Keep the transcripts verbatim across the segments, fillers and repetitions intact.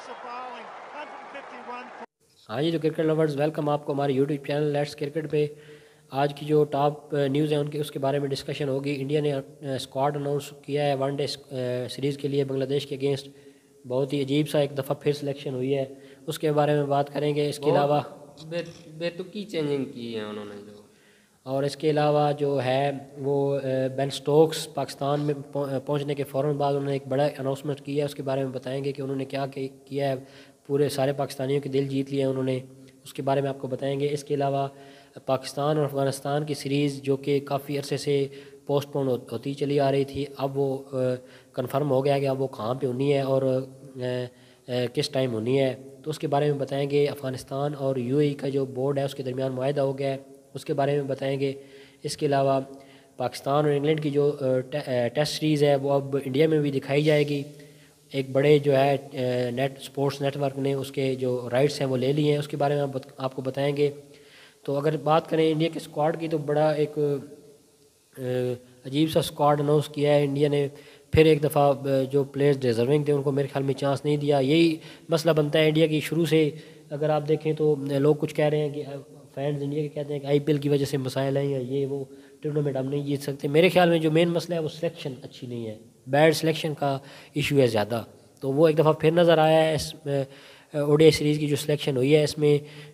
ہاں جی، تو cricket lovers welcome آپ کو ہمارے یوٹیوب چینل لیٹس کرکٹ پہ. آج کی جو ٹاپ نیوز ہیں ان کے اس کے بارے میں ڈسکشن ہوگی. انڈیا نے اسکواڈ اناؤنس کیا ہے ون ڈے سیریز کے لیے بنگلہ دیش کے اگینسٹ. بہت ہی عجیب سا ایک دفعہ پھر سلیکشن ہوئی ہے, اس کے بارے میں بات کریں گے. اس کے علاوہ بے تکی چینجنگ کی ہے انہوں نے جو, اور اس کے علاوہ جو ہے وہ بین سٹوکس پاکستان میں پہنچنے کے فوراً بعد انہوں نے ایک بڑا اناؤنسمنٹ کیا ہے. اس کے بارے میں بتائیں گے کہ انہوں نے کیا کیا ہے. پورے سارے پاکستانیوں کے دل جیت لیے انہوں نے, اس کے بارے میں آپ کو بتائیں گے. اس کے علاوہ پاکستان اور افغانستان کی سیریز جو کہ کافی عرصے سے پوسٹ پون ہوتی چلی آ رہی تھی, اب وہ کنفرم ہو گیا کہ اب وہ کہاں پہ ہونی ہے اور کس ٹائم ہونی ہے. تو اس کے بارے میں بتائیں گے. افغانستان اور یو اے ای کا جو بورڈ ہے اس کے درمیان معاہدہ ہو گیا ہے, اس کے بارے میں بتائیں گے. اس کے علاوہ پاکستان اور انگلینڈ کی جو ٹیسٹ سیریز ہے وہ اب انڈیا میں بھی دکھائی جائے گی. ایک بڑے جو ہے نیٹ سپورٹس نیٹ ورک نے اس کے جو رائٹس ہیں وہ لے لی ہیں, اس کے بارے میں آپ کو بتائیں گے. تو اگر بات کریں انڈیا کے اسکواڈ کی, تو بڑا ایک عجیب سا اسکواڈ اناؤنس کیا ہے انڈیا نے. پھر ایک دفعہ جو پلیئرز ڈیزرونگ تھے ان کو میرے خیال میں چانس نہیں دیا. یہی مسئلہ بنتا ہے انڈیا کی شروع سے. اگر آپ دیکھیں تو لوگ کچھ کہہ رہے ہیں کہ فینز انڈیا کے کہتے ہیں کہ آئی پی ایل کی وجہ سے مسائل ہیں یا یہ وہ ٹورنامنٹ ہم نہیں جیت سکتے. میرے خیال میں جو مین مسئلہ ہے وہ سلیکشن اچھی نہیں ہے, بیڈ سلیکشن کا ایشو ہے زیادہ. تو وہ ایک دفعہ پھر نظر آیا ہے اس او ڈی آئی سیریز کی جو سلیکشن ہوئی ہے. اس میں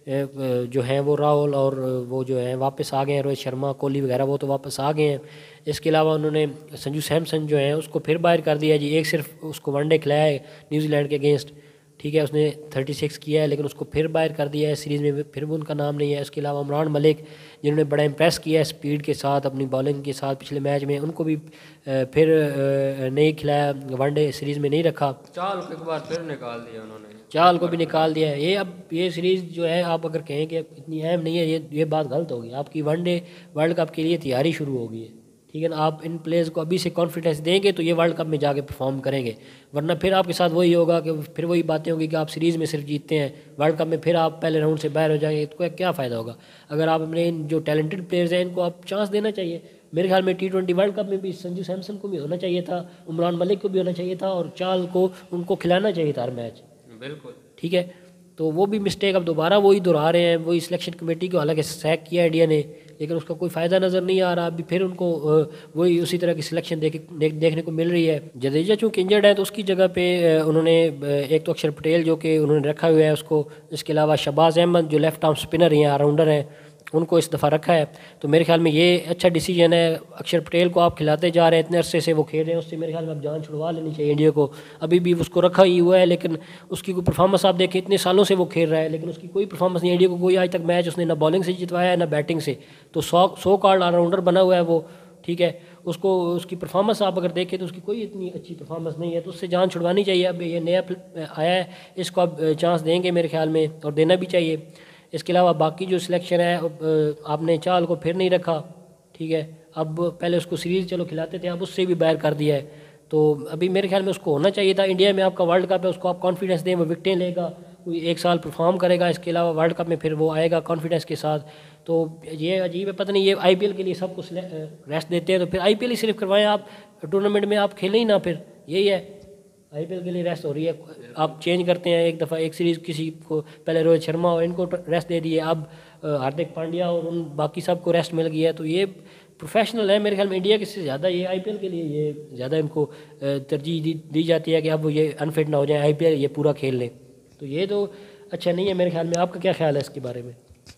جو ہیں وہ راہل اور وہ جو ہیں واپس آ گئے ہیں, روہت شرما کوہلی وغیرہ وہ تو واپس آ گئے ہیں. اس کے علاوہ انہوں نے سنجو سیمسن جو ہیں اس کو پھر باہر کر دیا جی. ایک صرف اس کو ون ڈے کھلایا ہے نیوزی لینڈ کے اگینسٹ, ٹھیک ہے, اس نے تھرٹی سکس کیا ہے لیکن اس کو پھر باہر کر دیا ہے سیریز میں, پھر بھی ان کا نام نہیں ہے. اس کے علاوہ عمران ملک جنہوں نے بڑا امپریس کیا ہے سپیڈ کے ساتھ اپنی بالنگ کے ساتھ پچھلے میچ میں, ان کو بھی پھر نہیں کھلایا, ون ڈے سیریز میں نہیں رکھا. چال کو ایک بار پھر نکال دیا انہوں نے, چال کو بھی نکال دیا ہے. یہ اب یہ سیریز جو ہے آپ اگر کہیں کہ اتنی اہم نہیں ہے, یہ یہ بات غلط ہوگی. آپ کی ون ڈے ورلڈ کپ کے لیے تیاری شروع ہو گئی ہے, ٹھیک ہے نا. آپ ان پلیئرز کو ابھی سے کانفیڈنس دیں گے تو یہ ورلڈ کپ میں جا کے پرفارم کریں گے, ورنہ پھر آپ کے ساتھ وہی ہوگا کہ پھر وہی باتیں ہوگی کہ آپ سیریز میں صرف جیتتے ہیں, ورلڈ کپ میں پھر آپ پہلے راؤنڈ سے باہر ہو جائیں گے. تو کیا فائدہ ہوگا؟ اگر آپ اپنے جو ٹیلنٹڈ پلیئرز ہیں ان کو آپ چانس دینا چاہیے. میرے خیال میں ٹی ٹوینٹی ورلڈ کپ میں بھی سنجو سیمسن کو بھی ہونا چاہیے تھا, عمران ملک کو بھی ہونا چاہیے تھا, اور چال کو ان کو کھلانا چاہیے تھا ہر میچ. بالکل ٹھیک ہے, تو وہ بھی مسٹیک اب دوبارہ وہی دہرا رہے ہیں. وہی سلیکشن کمیٹی کو حالانکہ سیک کیا انڈیا نے, لیکن اس کا کوئی فائدہ نظر نہیں آ رہا. ابھی پھر ان کو وہی اسی طرح کی سلیکشن دیکھنے کو مل رہی ہے. جڈیجا چونکہ انجرڈ ہے تو اس کی جگہ پہ انہوں نے ایک تو اکشر پٹیل جو کہ انہوں نے رکھا ہوا ہے اس کو, اس کے علاوہ شہباز احمد جو لیفٹ آرم اسپنر ہیں آل راؤنڈر ہیں ان کو اس دفعہ رکھا ہے. تو میرے خیال میں یہ اچھا ڈیسیجن ہے. اکشر پٹیل کو آپ کھلاتے جا رہے ہیں, اتنے عرصے سے وہ کھیل رہے ہیں, اس سے میرے خیال میں اب جان چھڑوا لینی چاہیے انڈیا کو. ابھی بھی اس کو رکھا ہی ہوا ہے لیکن اس کی کوئی پرفارمنس آپ دیکھیں, اتنے سالوں سے وہ کھیل رہا ہے لیکن اس کی کوئی پرفارمنس نہیں. انڈیا کو کوئی آج تک میچ اس نے نہ بالنگ سے جتوایا ہے نہ بیٹنگ سے. تو سو سو کارڈ آل راؤنڈر بنا ہوا ہے وہ, ٹھیک ہے. اس کو اس کی پرفارمنس آپ اگر دیکھیں تو اس کی کوئی اتنی اچھی پرفارمنس نہیں ہے, تو اس سے جان چھڑوانی چاہیے. اب یہ نیا آیا ہے, اس کو اب چانس دیں گے میرے خیال میں, اور دینا بھی چاہیے. اس کے علاوہ باقی جو سلیکشن ہے آپ نے چال کو پھر نہیں رکھا, ٹھیک ہے. اب پہلے اس کو سیریز چلو کھلاتے تھے, اب اس سے بھی باہر کر دیا ہے. تو ابھی میرے خیال میں اس کو ہونا چاہیے تھا. انڈیا میں آپ کا ورلڈ کپ ہے, اس کو آپ کانفیڈنس دیں, وہ وکٹیں لے گا, کوئی ایک سال پرفارم کرے گا. اس کے علاوہ ورلڈ کپ میں پھر وہ آئے گا کانفیڈنس کے ساتھ. تو یہ عجیب ہے, پتہ نہیں یہ آئی پی ایل کے لیے سب کو ریسٹ دیتے ہیں, تو پھر آئی پی ایل ہی صرف کروائیں آپ, ٹورنامنٹ میں آپ کھیلیں ہی نہ. پھر یہی ہے, آئی پی ایل کے لیے ریسٹ ہو رہی ہے, آپ چینج کرتے ہیں ایک دفعہ ایک سیریز کسی کو, پہلے روہت شرما اور ان کو ریسٹ دے دیے, اب ہاردک پانڈیا اور ان باقی سب کو ریسٹ مل گیا ہے. تو یہ پروفیشنل ہے میرے خیال میں انڈیا کے سے زیادہ. یہ آئی پی ایل کے لیے یہ زیادہ ان کو ترجیح دی دی جاتی ہے کہ اب وہ یہ انفٹ نہ ہو جائیں, آئی پی ایل یہ پورا کھیل لیں. تو یہ تو اچھا نہیں ہے میرے خیال میں. آپ کا کیا خیال ہے اس کے بارے میں؟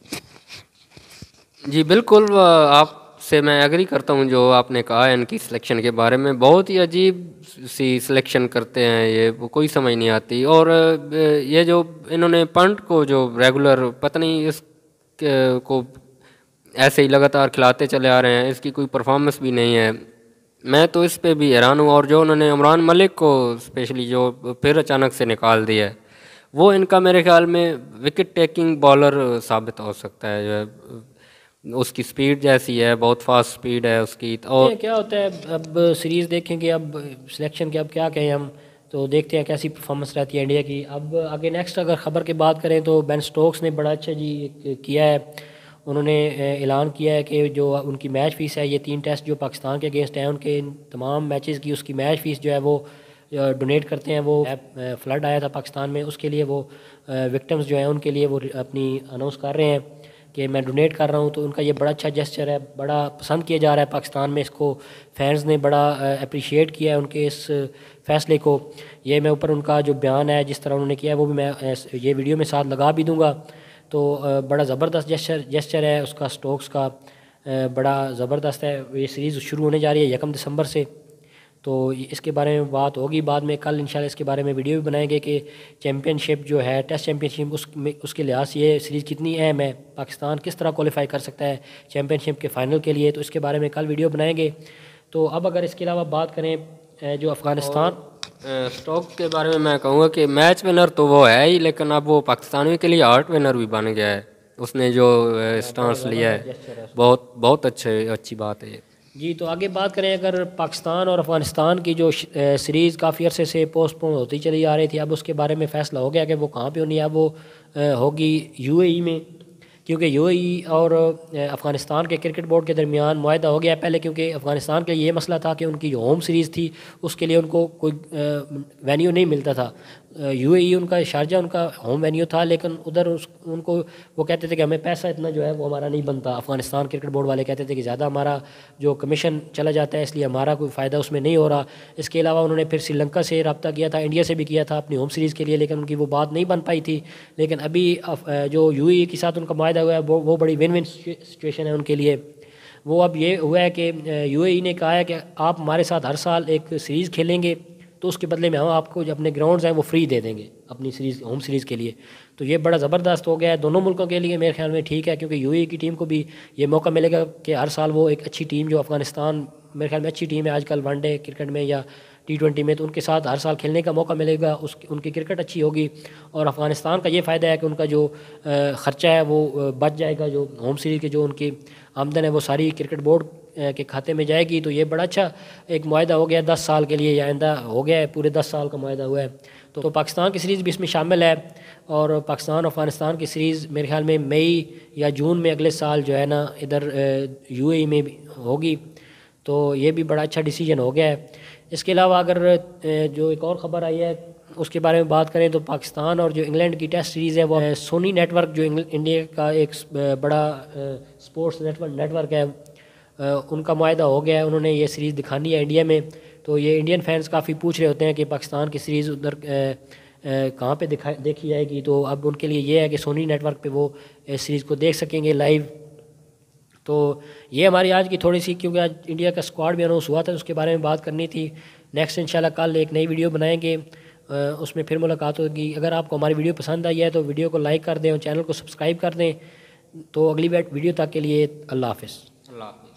جی بالکل, آپ سے میں ایگری کرتا ہوں جو آپ نے کہا ہے ان کی سلیکشن کے بارے میں. بہت ہی عجیب سی سلیکشن کرتے ہیں یہ, کوئی سمجھ نہیں آتی. اور یہ جو انہوں نے پنٹ کو جو ریگولر پتہ نہیں اس کو ایسے ہی لگاتار کھلاتے چلے آ رہے ہیں, اس کی کوئی پرفارمنس بھی نہیں ہے. میں تو اس پہ بھی حیران ہوں. اور جو انہوں نے عمران ملک کو اسپیشلی جو پھر اچانک سے نکال دیا ہے, وہ ان کا میرے خیال میں وکٹ ٹیکنگ بالر ثابت ہو سکتا ہے. جو اس کی سپیڈ جیسی ہے, بہت فاسٹ سپیڈ ہے اس کی. اور کیا ہوتا ہے اب سیریز دیکھیں گے, اب سلیکشن کے اب کیا کہیں ہم, تو دیکھتے ہیں کیسی پرفارمنس رہتی ہے انڈیا کی. اب آگے نیکسٹ اگر خبر کی بات کریں تو بین سٹوکس نے بڑا اچھا جی کیا ہے. انہوں نے اعلان کیا ہے کہ جو ان کی میچ فیس ہے, یہ تین ٹیسٹ جو پاکستان کے اگینسٹ ہیں ان کے تمام میچز کی اس کی میچ فیس جو ہے وہ ڈونیٹ کرتے ہیں، وہ فلڈ آیا تھا پاکستان میں، اس کے لیے وہ وکٹمز جو ہیں ان کے لیے وہ اپنی اناؤنس کر رہے ہیں کہ میں ڈونیٹ کر رہا ہوں. تو ان کا یہ بڑا اچھا جیسچر ہے، بڑا پسند کیا جا رہا ہے پاکستان میں، اس کو فینز نے بڑا اپریشیٹ کیا ہے ان کے اس فیصلے کو. یہ میں اوپر ان کا جو بیان ہے جس طرح انہوں نے کیا ہے وہ بھی میں یہ ویڈیو میں ساتھ لگا بھی دوں گا. تو بڑا زبردست جیسچر جیسچر ہے اس کا، سٹوکس کا بڑا زبردست ہے. یہ سیریز شروع ہونے جا رہی ہے یکم دسمبر سے، تو اس کے بارے میں بات ہوگی بعد میں. کل انشاءاللہ اس کے بارے میں ویڈیو بھی بنائیں گے کہ چیمپئن شپ جو ہے، ٹیسٹ چیمپئن شپ، اس میں اس کے لحاظ سے یہ سیریز کتنی اہم ہے، پاکستان کس طرح کوالیفائی کر سکتا ہے چیمپئن شپ کے فائنل کے لیے، تو اس کے بارے میں کل ویڈیو بنائیں گے. تو اب اگر اس کے علاوہ بات کریں جو افغانستان اسٹوک کے بارے میں میں کہوں گا کہ میچ ونر تو وہ ہے ہی، لیکن اب وہ پاکستانیوں کے لیے ہارٹ ونر بھی بن گیا ہے. اس نے جو اسٹانس لیا ہے بہت بہت اچھے اچھی بات ہے یہ. جی تو آگے بات کریں اگر پاکستان اور افغانستان کی جو سیریز کافی عرصے سے پوسٹ پون ہوتی چلی آ رہی تھی، اب اس کے بارے میں فیصلہ ہو گیا کہ وہ کہاں پہ ہونی ہے. اب وہ ہوگی یو اے ای میں، کیونکہ یو اے ای اور افغانستان کے کرکٹ بورڈ کے درمیان معاہدہ ہو گیا ہے پہلے. کیونکہ افغانستان کے لیے یہ مسئلہ تھا کہ ان کی جو ہوم سیریز تھی اس کے لیے ان کو کوئی وینیو نہیں ملتا تھا. یو اے ای ان کا شارجہ ان کا ہوم وینیو تھا، لیکن ادھر اس ان کو وہ کہتے تھے کہ ہمیں پیسہ اتنا جو ہے وہ ہمارا نہیں بنتا. افغانستان کرکٹ بورڈ والے کہتے تھے کہ زیادہ ہمارا جو کمیشن چلا جاتا ہے، اس لیے ہمارا کوئی فائدہ اس میں نہیں ہو رہا. اس کے علاوہ انہوں نے پھر سری لنکا سے رابطہ کیا تھا، انڈیا سے بھی کیا تھا اپنی ہوم سیریز کے لیے، لیکن ان کی وہ بات نہیں بن پائی تھی. لیکن ابھی جو یو اے ای کے ساتھ ان کا معاہدہ ہوا ہے وہ بڑی ون ون سچویشن ہے ان کے لیے. وہ اب یہ ہوا ہے کہ یو اے ای نے کہا ہے کہ آپ ہمارے ساتھ ہر سال ایک سیریز کھیلیں گے تو اس کے بدلے میں ہم آپ کو جو اپنے گراؤنڈز ہیں وہ فری دے دیں گے اپنی سیریز ہوم سیریز کے لیے. تو یہ بڑا زبردست ہو گیا ہے دونوں ملکوں کے لیے، میرے خیال میں ٹھیک ہے، کیونکہ یو اے ای کی ٹیم کو بھی یہ موقع ملے گا کہ ہر سال وہ ایک اچھی ٹیم جو افغانستان میرے خیال میں اچھی ٹیم ہے آج کل ون ڈے کرکٹ میں یا ٹی ٹوینٹی میں، تو ان کے ساتھ ہر سال کھیلنے کا موقع ملے گا، اس ان کی کرکٹ اچھی ہوگی. اور افغانستان کا یہ فائدہ ہے کہ ان کا جو خرچہ ہے وہ بچ جائے گا، جو ہوم سیریز کے جو ان کی آمدن ہے وہ ساری کرکٹ بورڈ کے کھاتے میں جائے گی. تو یہ بڑا اچھا ایک معاہدہ ہو گیا دس سال کے لیے، یا آئندہ ہو گیا ہے پورے دس سال کا معاہدہ ہوا ہے. تو پاکستان کی سیریز بھی اس میں شامل ہے، اور پاکستان اور افغانستان کی سیریز میرے خیال میں مئی یا جون میں اگلے سال جو ہے نا ادھر یو اے ای میں ہوگی. تو یہ بھی بڑا اچھا ڈیسیجن ہو گیا ہے. اس کے علاوہ اگر جو ایک اور خبر آئی ہے اس کے بارے میں بات کریں تو پاکستان اور جو انگلینڈ کی ٹیسٹ سیریز ہے وہ سونی نیٹ ورک جو انڈیا کا ایک بڑا اسپورٹس نیٹ ورک ہے، ان کا معاہدہ ہو گیا ہے. انہوں نے یہ سیریز دکھانی ہے انڈیا میں. تو یہ انڈین فینس کافی پوچھ رہے ہوتے ہیں کہ پاکستان کی سیریز ادھر کہاں پہ دکھا دیکھی جائے گی. تو اب ان کے لیے یہ ہے کہ سونی نیٹ ورک پہ وہ اس سیریز کو دیکھ سکیں گے لائیو. تو یہ ہماری آج کی تھوڑی سی، کیونکہ آج انڈیا کا اسکواڈ بھی اناؤنس ہوا تھا اس کے بارے میں بات کرنی تھی. نیکسٹ انشاءاللہ کل ایک نئی ویڈیو بنائیں گے، اس میں پھر ملاقات ہوگی. اگر آپ کو ہماری ویڈیو پسند آئی ہے تو ویڈیو کو لائک کر دیں اور چینل کو سبسکرائب کر دیں. تو اگلی ویڈیو تک کے لیے اللہ حافظ. اللہ حافظ.